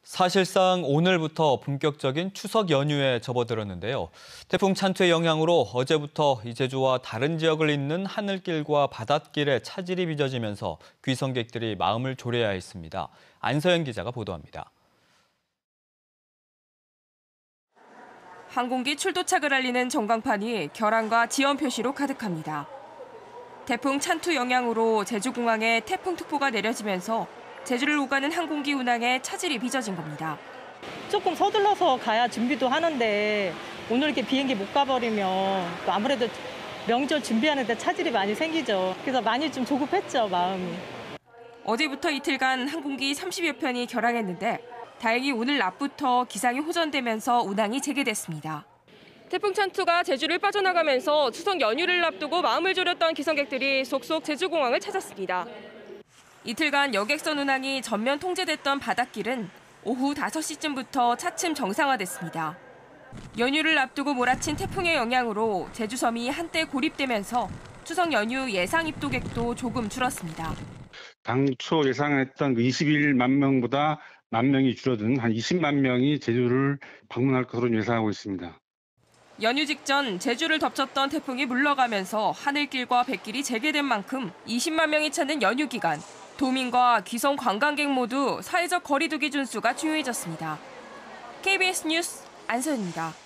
사실상 오늘부터 본격적인 추석 연휴에 접어들었는데요. 태풍 찬투의 영향으로 어제부터 이 제주와 다른 지역을 잇는 하늘길과 바닷길에 차질이 빚어지면서 귀성객들이 마음을 졸여야 했습니다. 안서영 기자가 보도합니다. 항공기 출도착을 알리는 전광판이 결항과 지연 표시로 가득합니다. 태풍 찬투 영향으로 제주공항에 태풍특보가 내려지면서 제주를 오가는 항공기 운항에 차질이 빚어진 겁니다. 조금 서둘러서 가야 준비도 하는데 오늘 이렇게 비행기 못 가버리면 또 아무래도 명절 준비하는데 차질이 많이 생기죠. 그래서 많이 좀 조급했죠, 마음이. 어제부터 이틀간 항공기 30여 편이 결항했는데 다행히 오늘 낮부터 기상이 호전되면서 운항이 재개됐습니다. 태풍 찬투가 제주를 빠져나가면서 추석 연휴를 앞두고 마음을 졸였던 기성객들이 속속 제주공항을 찾았습니다. 이틀간 여객선 운항이 전면 통제됐던 바닷길은 오후 5시쯤부터 차츰 정상화됐습니다. 연휴를 앞두고 몰아친 태풍의 영향으로 제주섬이 한때 고립되면서 추석 연휴 예상 입도객도 조금 줄었습니다. 당초 예상했던 21만 명보다 1만 명이 줄어든 한 20만 명이 제주를 방문할 것으로 예상하고 있습니다. 연휴 직전 제주를 덮쳤던 태풍이 물러가면서 하늘길과 뱃길이 재개된 만큼 20만 명이 찾는 연휴 기간, 도민과 귀성 관광객 모두 사회적 거리 두기 준수가 중요해졌습니다. KBS 뉴스 안서연입니다.